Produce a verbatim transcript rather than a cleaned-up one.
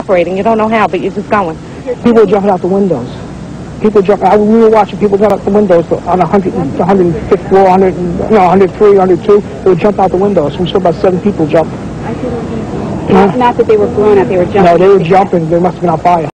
operating. You don't know how, but you're just going. People were jumping out the windows. People jumping. I, we were watching people jump out the windows on one hundred, one hundred fifth floor, one hundred, no, one hundred three, one hundred two. They would jump out the windows. We saw about seven people jump. Not, not that they were blown out, they were jumping. No, they were jumping. They must have been out by us.